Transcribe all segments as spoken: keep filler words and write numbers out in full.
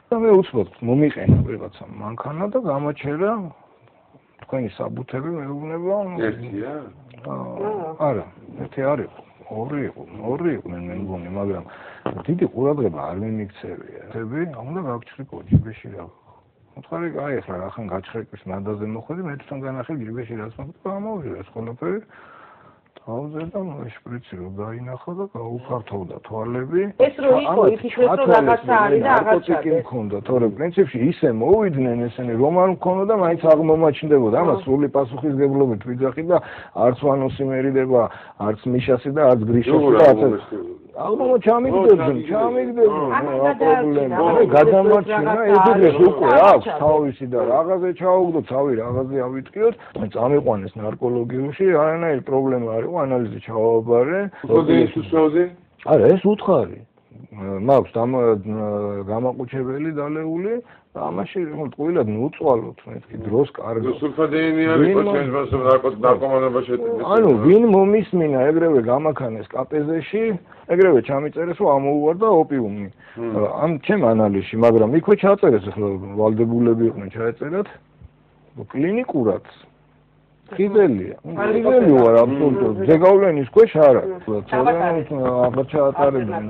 და მე უცბად მომიყენა ვიღაცა მანქანა და გამაჩერა თქვენი საბუთები მეუბნება ერთია? არა, ერთი არ იყო, ორი იყო, ორი იყვნენ მე მგონი, მაგრამ დიდი ყურადღება არ მიმიქცევია. თები, უნდა გაგჩხრიკო ჯიბეში რა. მოთხარი, აი ახლა რახან გაჩხრიკის მანდაზე მოხვედი, მე თვითონ განახე ჯიბეში რაც მოხდა, გამოვიდა ეს ყველაფერი. თავზე და შპრიცი რო დაინახა და გაუფართოვდა თვალები. ეს რო იყო, იფიქრეთ რომ რაღაცა არის და აღარ ჩადეს. მქონდა, თორე პრინციპში ისე მოვიდნენ ესენი, რომ არ მქონოდა, მაინც აღმომაჩნდებოდა. ამას სრული პასუხისგებლობით ვიძახი და არც ვანოსი მერიდება, არც მიშასი და არც გრიშასი და არც აღმომა ჩამიგდებდნენ, ჩამიგდებდნენ. რა პრობლემა? გადამარჩენა ედურეს უკვე აქვს თავისი და რაღაცე ჩაუგდო, თავი რაღაცე ავიტყიოთ, მე წამიყვანეს ნარკოლოგიურში, არანაირი პრობლემა არ იყო, ანალიზი ჩავაბარე. ხოდი სუსოზე? არა, ეს უთხარი. მაქვს გამაყუჩებელი დალეული და ამაში ტყუილად ნუწვალოთ მეთქი დროს კარგი. სულფადეინი არის ჩვენს ნარკომანობა შეტყვის. ანუ ვინ მომისმინა ეგრევე გამაქანეს კაპეზეში, ეგრევე ჩამიწერეს რომ ამოუვარდა ოპიუმი. ამ ჩემ ანალიზში, მაგრამ იქვე ჩაწერეს ახლა ვალდებულები იყვნენ ჩაეწერათ კლინიკურად. ხიდელია. ხიდელი ვარ აბსოლუტურად. ზეგავლენის ქვეშ არა. აღარ ჩაატარებდნენ.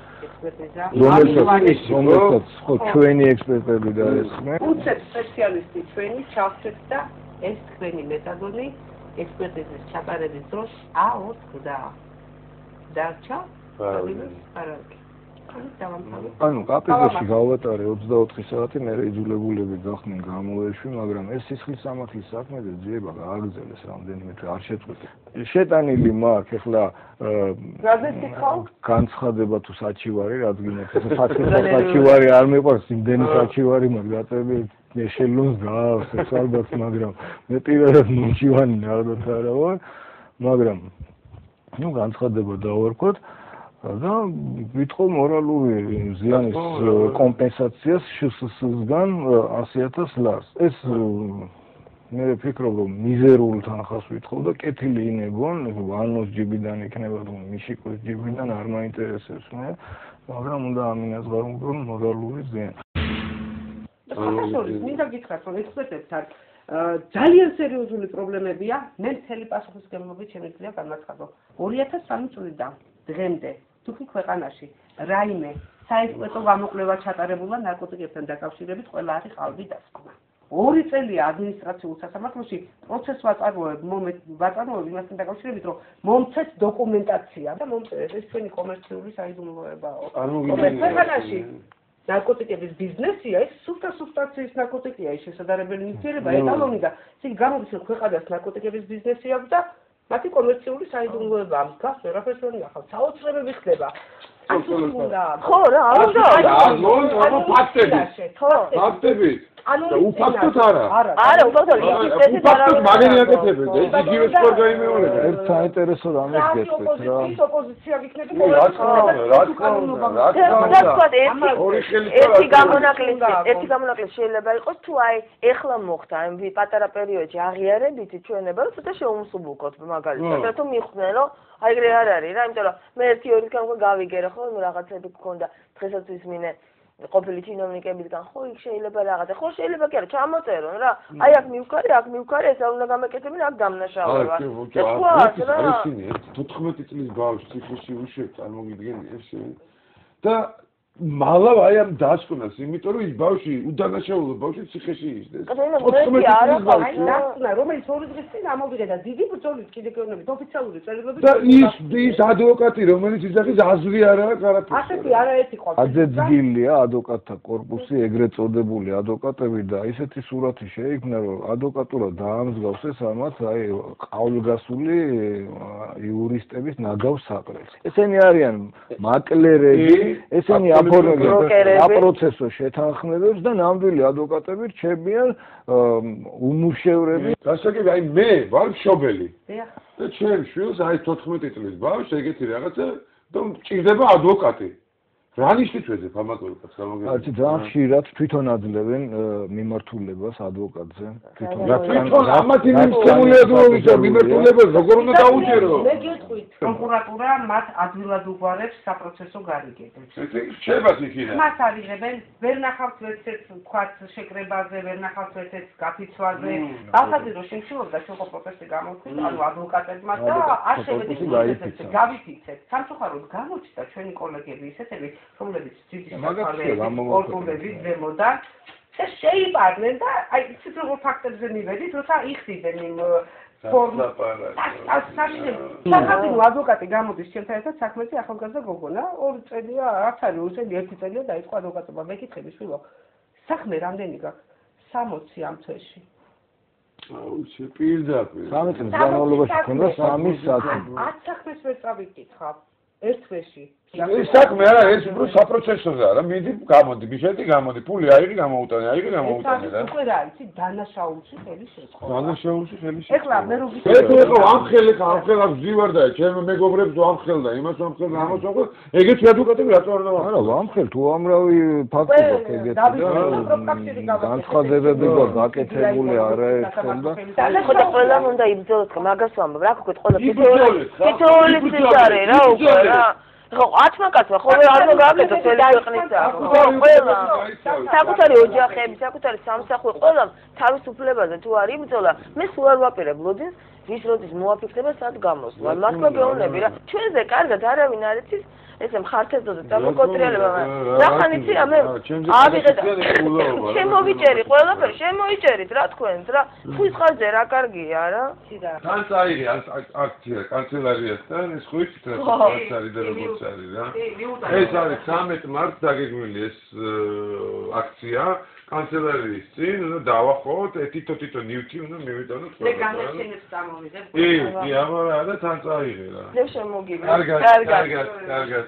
რომელსაც ხო ჩვენი ექსპერტები და ეს მე უცებ სპეციალისტი ჩვენი ჩავხეთ და ეს თქვენი მეტადონი ექსპერტიზის ჩატარების დროს აოთხდა. დარჩა? არა. ანუ კაპეზეში გავატარე ოცდაოთხი საათი, მე იძულებულები გახდნენ გამოეშვი, მაგრამ ეს სისხლის სამართლის საქმე და ძიება გააგრძელეს რამდენიმე თვე არ შეწყვეტა. შეტანილი მაქვს ახლა განცხადება თუ საჩივარი, რაც გინახავს, საჩივარი არ მიყვარს, იმდენი საჩივარი მაქვს გაწები ეშელონს გაავს, სადაც, მაგრამ მე პირადად მომჩივანი ნახდათ არა ვარ, მაგრამ ნუ განცხადება დავარქვათ და ვითხოვ მორალური ზიანის კომპენსაციას შსს-გან ასი ათას ლარს. ეს მე ვფიქრობ, რომ მიზერულ თანხას ვითხოვ და კეთილი ინებონ, ვანოს ჯიბიდან იქნება თუ მიშიკოს ჯიბიდან არ მაინტერესებს მე, მაგრამ უნდა ამინას გარუმგრონ მორალური ზიანი. პროფესორი, მინდა გითხრათ, რომ ექსპერტებთან ძალიან სერიოზული პრობლემებია, მე მთელი პასუხისმგებლობით შემიძლია განაცხადო. ორი ათას სამი წლიდან დღემდე თუკი ქვეყანაში რაიმე საექსპერტო გამოკვლევა ჩატარებულა ნარკოტიკებთან დაკავშირებით ყველა არის ყალბი დასკვნა. ორი წელია ადმინისტრაციულ სასამართლოში პროცესს ვაწარმოებ, ვაწარმოებ იმასთან დაკავშირებით, რომ მომცეს დოკუმენტაცია და მომწერეს ეს ჩვენი კომერციული საიდუმლოებაა. ქვეყანაში ნარკოტიკების ბიზნესია, ეს სუფთა სუბსტანციის ნარკოტიკია, ის შესაძლებელი ნივთიერება, ეტალონი და ისინი გამოდის, რომ ქვეყანას ნარკოტიკების ბიზნესი აქვს და მათი კომერციული საიდუმლოება ამს გას ვერაფერს ვერ ნახავთ. საოცრებები ხდება. ხო რა, არა. ანუ ფაქტები. ფაქტები. ანუ უფაქტოდ არა. არა, უფაქტოდ ისეთი ფაქტოდ მაგერი აკეთებენ და ის იგივე სპორ გაიმეორებენ. ერთ საინტერესო რამეს გეტყვით რა. ის ოპოზიცია გიქნები რა თქმა უნდა, რა თქმა უნდა, რა თქმა უნდა. ორი ხელით ერთი გამონაკლისი, ერთი გამონაკლისი შეიძლება იყოს თუ აი ეხლა მოხდა ამ პატარა პერიოდში აღიარებითი ჩვენება, რომ ცოტა შეუმსუბუქოთ მაგალითად, თუ მიხვდნენ რომ აი ეგრე არ არის რა, იმიტომ რომ მე ერთი ორი თქმა უნდა გავიგერე ხო, რაღაცები გქონდა დღესაც ისმინე ყოფილი ჩინოვნიკებიდან ხო იქ შეიძლება რაღაცა ხო შეიძლება კი არა ჩამოწერონ რა აი აქ მივკარე აქ მივკარე ეს არ უნდა გამეკეთებინ აქ დამნაშავება რა თოთხმეტი წლის ბავშვი ციხეში უშვებს წარმოგიდგენია ეს და მალავ აი ამ დასკვნას იმიტომ რომ ის ბავშვი უდანაშაულო ბავშვი ციხეში ისდეს თოთხმეტი წლის ბავშვი დასკვნა რომელიც ორი დღის წინ ამოვიღე და დიდი ბრძოლით კიდე გეუბნებით ოფიციალური წერილობით და ის ის ადვოკატი რომელიც იძახის აზრი არ აქვს არაფერს ასეთი არაერთი ყოფილი აძეძგილია ადვოკატთა კორპუსი ეგრეთ წოდებული ადვოკატები და ისეთი სურათი შეიქმნა რომ ადვოკატურა დაამსგავს ეს ამათ აი ყავლგასული იურისტების ნაგავს საყრელს ესენი არიან მაკლერები ესენი აპროცესო შეთანხმებებს და ნამდვილი ადვოკატები რჩებიან უმუშევრები. გასაგები აი მე ვარ მშობელი. და ჩემ შვილს აი თოთხმეტი წლის ბავშვს ეგეთი რაღაცა და მჭირდება ადვოკატი. რა ნიშნით ვეძებ ამატორი კაცს გამოგეცი? არც ძალიან ხშირად თვითონ აძლევენ მიმართულებას ადვოკატზე. თვითონ თვითონ ამათი მიმსწრებულებაა მიმართულებას როგორ უნდა დაუჯერო? მე გეტყვით, პროკურატურა მათ ადვილად უგვარებს საპროცესო გარიგებებს. შეიძლება იქიდან. მას არიღებენ, ვერ ნახავთ ვერცეთ თქვათ შეკრებაზე, ვერ ნახავთ ვერცეთ გაფიცვაზე. ახალგაზრდა რო შემშილობდა შოხო პროტესტი გამოქვით, ანუ ადვოკატებმა და არ შევეცდით გავითიცეთ. სამწუხაროდ გამოჩნდა ჩვენი კოლეგები ისეთები, რომლებიც ძიძი კორპულები ზემოდან და შეიპარდნენ და აი ცით როგორ ფაქტებზე მივედით, როცა იხდიდნენ იმ საქართველოს ადვოკატი გამოდის ჩემთან ერთად საქმეზე ახალგაზრდა გოგონა, ორი წელია, არც არის ორი წელი, ერთი წელია დაიწყო ადვოკატობა. მეკითხები შვილო, საქმე რამდენი გაქვს? სამოცი ამ თვეში. აუ, პირდაპირ. სამი წლის განმავლობაში ქონდა სამი საათი. ათ საქმეს ვერ წავიკითხავ ერთ თვეში. ეს საქმე არა, ეს უფრო საპროცესოა რა, მიდი გამოდი, ბიჭეთი გამოდი, ფული აიღი გამოუტანე, აიღი გამოუტანე რა. უკვე რა იცი, დანაშაულში ხელი შეწყო. დანაშაულში ხელი შეწყო. ეხლა მე რო მე თუ ეხლა ამხელი ამხელს ვზივარ და ჩემ მეგობრებს ვამხელდა, იმას ვამხელდა, ამას ვამხელდა, ეგეც ადვოკატები რატო არ დავამხელდა? არა, ვამხელთ, უამრავი ფაქტი გვაქვს ეგეთი და განცხადებები გვაქვს გაკეთებული არაერთხელ და ხოდა ყველა უნდა იბრძოლოს, მაგას ვამბობ, რა გქონდა ყველა თითოეული თითოეული არის რა უკვე რა. ხო, ათმა კაცმა ხოლმე არ უნდა გააკეთოს ძველი ქვეყნისა. ხო, ყველა. საკუთარი ოჯახები, საკუთარი სამსახური, ყველა თავისუფლებაზე თუ არ იბრძოლა, მე სულ არ ვაპირებ ლოძინს, ვის როდის მოაფიქრება სად გამოსვლა. მართლა გეუბნები რა. ჩვენზე კარგად არავინ არ იცის ესე მხარდაჭერა და დამოკონტროლება. რახან იცი, მე ავიღეთ. შემოვიჭერი ყველაფერი, შემოიჭერით რა თქვენს რა. ფუის ხარჯზე რა კარგია რა. თან წაიღე აქცია კანცელარიასთან, ეს ხო იცით რა არის და როგორც არის რა. ეს არის ცამეტ მარტს დაგეგმილი ეს აქცია. კანცელარიის წინ უნდა დავახოთ, თითო-თითო ნივთი უნდა მივიტანოთ ხოლმე. მე განაჩენებს წამოვიდებ. კი, კი, აბა და თან წაიღე რა. მე შემოგივიდა. კარგად, კარგად, კარგად.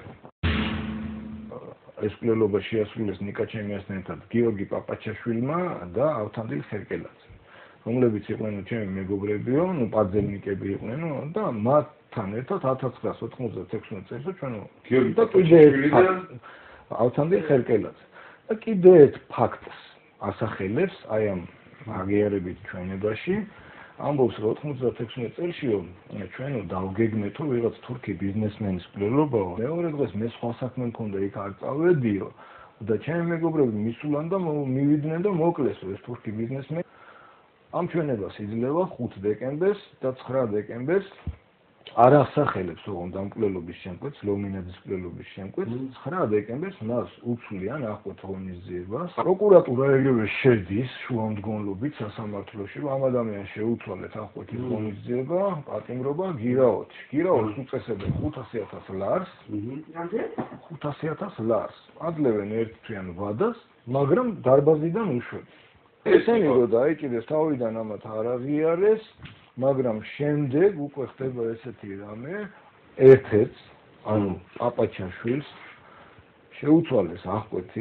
ეს კვლელობა შეასრულეს ნიკა ჩემიასთან ერთად გიორგი პაპაჩაშვილმა და ავთანდილ ხერკელაძემ, რომლებიც იყვნენ ჩემი მეგობრებიო, ნუ პაძელნიკები იყვნენ, და მათთან ერთად ათას ცხრაას ოთხმოცდათექვსმეტ წელს ჩვენ გიორგი და კიდე ავთანდილ ხერკელაძე და კიდე ერთ ფაქტს ასახელებს აი ამ აღიარებით ჩვენებაში, ამბობს რომ ოთხმოცდათექვსმეტ წელშიო ჩვენო დავგეგმეთო ვიღაც თურქი ბიზნესმენის კვლელობაო, მეორე დღეს მე სხვა საქმე მქონდა იქ არ წავედიო და ჩემი მეგობრები მისულან და მივიდნენ და მოკლესო ეს თურქი ბიზნესმენი. ამ ჩვენებას იძლევა ხუთ დეკემბერს და ცხრა დეკემბერს არ ასახელებს ოღონდ ამ კვლელობის შემკვეთს, ლომინაძის კვლელობის შემკვეთს, ცხრა დეკემბერს მას უცვლიან აღკვეთ ღონისძიებას. პროკურატურა ეგრევე შედის შუამდგომლობით სასამართლოში, რომ ამ ადამიანს შეუცვალეთ აღკვეთ ღონისძიება, პატიმრობა გირაოთში. გირაოთს უწესებენ ხუთასი ათას ლარს, ხუთასი ათას ლარს. ადლევენ ერთ თვიან ვადას, მაგრამ დარბაზიდან უშვებს. ესენი რომ დაიჭირეს თავიდან ამათ არ აღიარეს, მაგრამ შემდეგ უკვე ხდება ესეთი რამე, ერთ-ერთს, ანუ პაპაჩაშვილს შეუცვალეს აღკვეთი,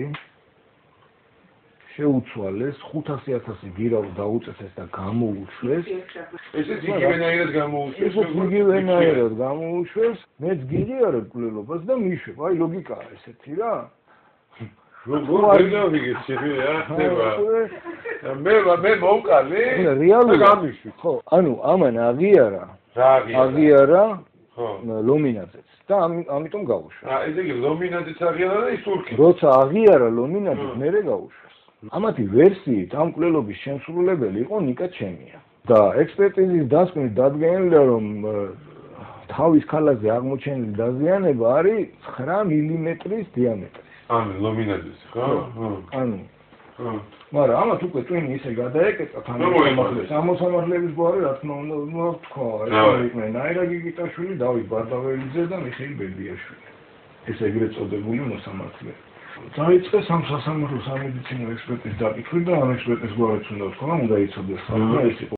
შეუცვალეს ხუთასი ათასი გირავ დაუწესეს და გამოუშვეს. ესეც იგივენაირად გამოუშვეს. ესეც იგივენაირად გამოუშვეს, მეც გიღიარებ კვლელობას და მიშვებ. აი ლოგიკაა ესეთი რა. როგორ ვიგეთ შეიძლება ხდება. მე მე მოვკალი რეალურად გამიშვი. ხო, ანუ ამან აღიარა. რა აღიარა? აღიარა ხო, ლომინაძეც და ამიტომ გაუშვა. აა ესე იგი ლომინაძეც აღიარა და ის თურქი. როცა აღიარა ლომინაძეც მერე გაუშვეს. ამათი ვერსიით ამ კვლელობის შემსრულებელი იყო ნიკა ჩემია. და ექსპერტიზის დასკვნით დადგენილია, რომ თავის ქალაზე აღმოჩენილი დაზიანება არის ცხრა მილიმეტრის დიამეტრი. ანუ ლომინაძის, ხო? ანუ. მაგრამ ამათ უკვე წვენი ისე გადაეკეთა თანამშრომლებს. ამოსამართლების გვარი რა თქმა უნდა თქვა, ეს იყვნენ აირა გიგიტაშვილი, დავით ბარდაველიძე და მიხეილ ბერდიაშვილი. ეს ეგრეთ წოდებული მოსამართლეები. დაიწყეს ამ სასამართლო სამედიცინო ექსპერტის დაკითხვით და ამ ექსპერტის გვარიც უნდა თქვა, უნდა იცოდეს, რომ ეს იყო